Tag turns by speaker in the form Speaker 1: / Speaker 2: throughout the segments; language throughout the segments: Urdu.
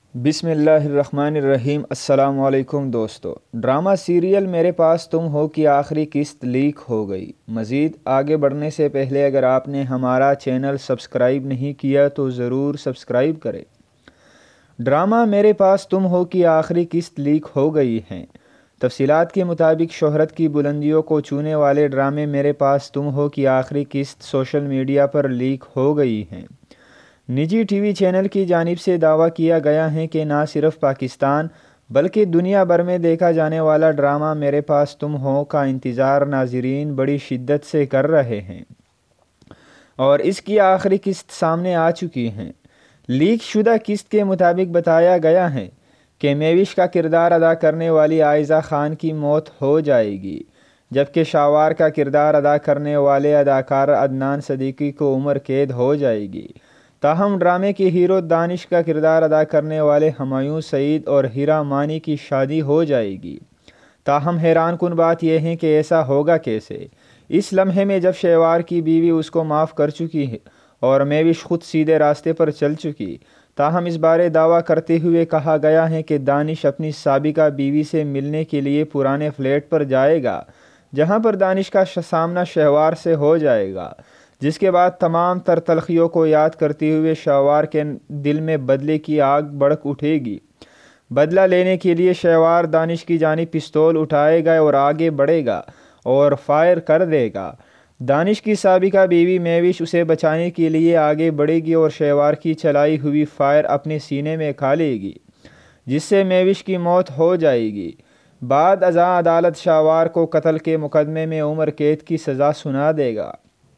Speaker 1: بسم اللہ الرحمن الرحیم۔ السلام علیکم دوستو، ڈرامہ سیریل میرے پاس تم ہو کی آخری قسط لیک ہو گئی۔ مزید آگے بڑھنے سے پہلے اگر آپ نے ہمارا چینل سبسکرائب نہیں کیا تو ضرور سبسکرائب کریں۔ ڈرامہ میرے پاس تم ہو کی آخری قسط لیک ہو گئی ہیں۔ تفصیلات کے مطابق شہرت کی بلندیوں کو چھونے والے ڈرامے میرے پاس تم ہو کی آخری قسط سوشل میڈیا پر لیک ہو گئی ہیں۔ نجی ٹی وی چینل کی جانب سے دعویٰ کیا گیا ہے کہ نہ صرف پاکستان بلکہ دنیا بھر میں دیکھا جانے والا ڈرامہ میرے پاس تم ہو کا انتظار ناظرین بڑی شدت سے کر رہے ہیں اور اس کی آخری قسط سامنے آ چکی ہیں۔ لیک شدہ قسط کے مطابق بتایا گیا ہے کہ میوش کا کردار ادا کرنے والی عائزہ خان کی موت ہو جائے گی، جبکہ شاوار کا کردار ادا کرنے والے اداکار عدنان صدیقی کو عمر قید ہو جائے گی۔ تاہم ڈرامے کے ہیرو دانش کا کردار ادا کرنے والے ہمایوں سعید اور ہیرا مانی کی شادی ہو جائے گی۔ تاہم حیران کن بات یہ ہے کہ ایسا ہوگا کیسے؟ اس لمحے میں جب شیوار کی بیوی اس کو معاف کر چکی ہے اور میوش خود سیدھے راستے پر چل چکی، تاہم اس بارے دعویٰ کرتے ہوئے کہا گیا ہے کہ دانش اپنی سابقہ بیوی سے ملنے کے لیے پرانے فلیٹ پر جائے گا، جہاں پر دانش کا سامنا شہوار سے ہو جائے گا، جس کے بعد تمام تر تلخیوں کو یاد کرتے ہوئے شہوار کے دل میں بدلے کی آگ بھڑک اٹھے گی۔ بدلہ لینے کے لیے شہوار دانش کی جانب پستول اٹھائے گا اور آگے بڑھے گا اور فائر کر دے گا۔ دانش کی سابقہ بیوی میوش اسے بچانے کے لیے آگے بڑھے گی اور شہوار کی چلائی ہوئی فائر اپنے سینے میں کھا لے گی، جس سے میوش کی موت ہو جائے گی۔ بعد ازاں عدالت شہوار کو قتل کے مقدمے میں عمر قید کی سزا سنا دے گا۔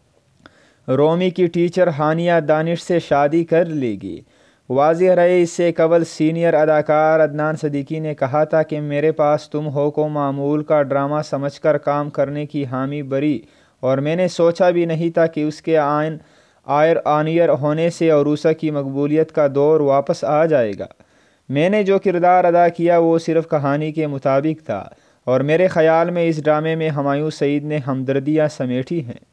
Speaker 1: رومی کی ٹیچر ہانیہ دانش سے شادی کر لے گی۔ واضح رہے، اس سے قبل سینئر اداکار عدنان صدیقی نے کہا تھا کہ میرے پاس تم ہو کو معمول کا ڈرامہ سمجھ کر کام کرنے کی حامی بھری اور میں نے سوچا بھی نہیں تھا کہ اس کے آن ایئر ہونے سے عروسہ کی مقبولیت کا دور واپس آ جائے گا۔ میں نے جو کردار ادا کیا وہ صرف کہانی کے مطابق تھا اور میرے خیال میں اس ڈرامے میں ہمایوں سعید نے ہمدردیاں سمیٹی ہیں۔